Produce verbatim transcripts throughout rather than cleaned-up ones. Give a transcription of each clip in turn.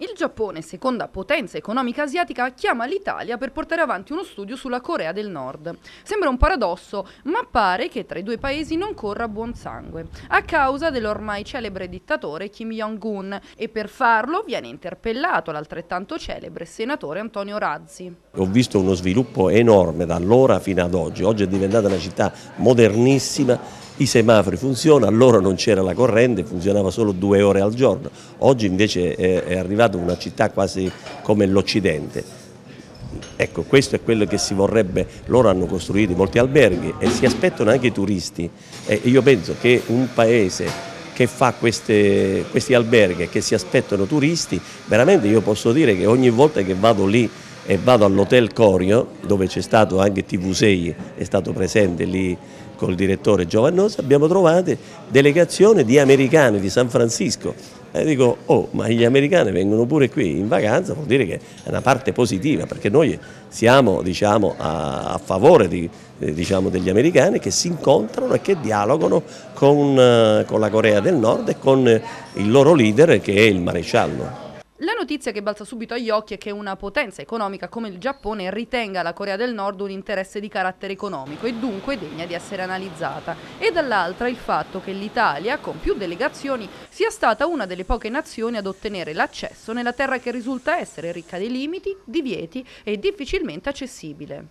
Il Giappone, seconda potenza economica asiatica, chiama l'Italia per portare avanti uno studio sulla Corea del Nord. Sembra un paradosso, ma pare che tra i due paesi non corra buon sangue, a causa dell'ormai celebre dittatore Kim Jong-un, e per farlo viene interpellato l'altrettanto celebre senatore Antonio Razzi. Ho visto uno sviluppo enorme da allora fino ad oggi. Oggi è diventata una città modernissima. I semafori funzionano, allora non c'era la corrente, funzionava solo due ore al giorno, oggi invece è, è arrivata una città quasi come l'Occidente. Ecco, questo è quello che si vorrebbe, loro hanno costruito molti alberghi e si aspettano anche i turisti, e io penso che un paese che fa queste, questi alberghi e che si aspettano turisti, veramente io posso dire che ogni volta che vado lì e vado all'Hotel Corio, dove c'è stato anche T V sei, è stato presente lì col direttore Giovannosa, abbiamo trovato delegazioni di americani di San Francisco. E dico, oh, ma gli americani vengono pure qui in vacanza, vuol dire che è una parte positiva, perché noi siamo, diciamo, a, a favore di, eh, diciamo, degli americani che si incontrano e che dialogano con, eh, con la Corea del Nord e con il loro leader, che è il maresciallo. La notizia che balza subito agli occhi è che una potenza economica come il Giappone ritenga la Corea del Nord un interesse di carattere economico e dunque degna di essere analizzata, e dall'altra il fatto che l'Italia, con più delegazioni, sia stata una delle poche nazioni ad ottenere l'accesso nella terra che risulta essere ricca di limiti, divieti e difficilmente accessibile.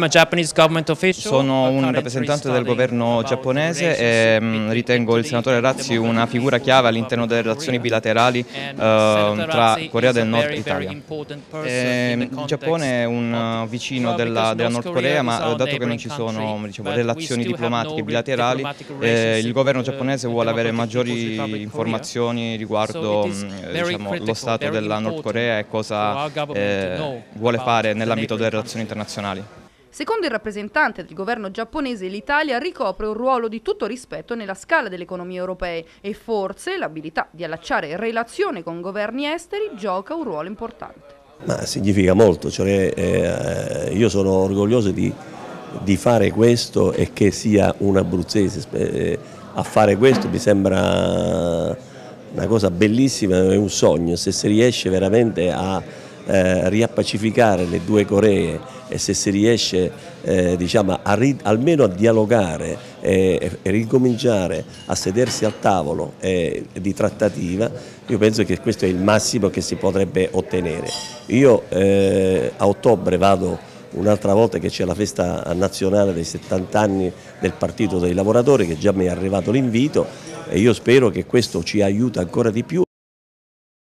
Sono un rappresentante del governo giapponese e mh, ritengo il senatore Razzi una figura chiave all'interno delle relazioni bilaterali uh, tra Corea del Nord e Italia. E, il Giappone è un uh, vicino della, della Nord Corea, ma dato che non ci sono, diciamo, relazioni diplomatiche bilaterali, eh, il governo giapponese vuole avere maggiori informazioni riguardo mh, diciamo, lo stato della Nord Corea e cosa eh, vuole fare nell'ambito delle relazioni internazionali. Secondo il rappresentante del governo giapponese, l'Italia ricopre un ruolo di tutto rispetto nella scala delle economie europee e forse l'abilità di allacciare relazione con governi esteri gioca un ruolo importante. Ma significa molto, cioè, eh, io sono orgoglioso di, di fare questo e che sia un abruzzese eh, a fare questo. Mi sembra una cosa bellissima, è un sogno, se si riesce veramente a Eh, riappacificare le due Coree e se si riesce eh, diciamo, a almeno a dialogare e, e ricominciare a sedersi al tavolo eh, di trattativa, io penso che questo è il massimo che si potrebbe ottenere. Io eh, a ottobre vado un'altra volta, che c'è la festa nazionale dei settanta anni del Partito dei Lavoratori, che già mi è arrivato l'invito, e io spero che questo ci aiuti ancora di più.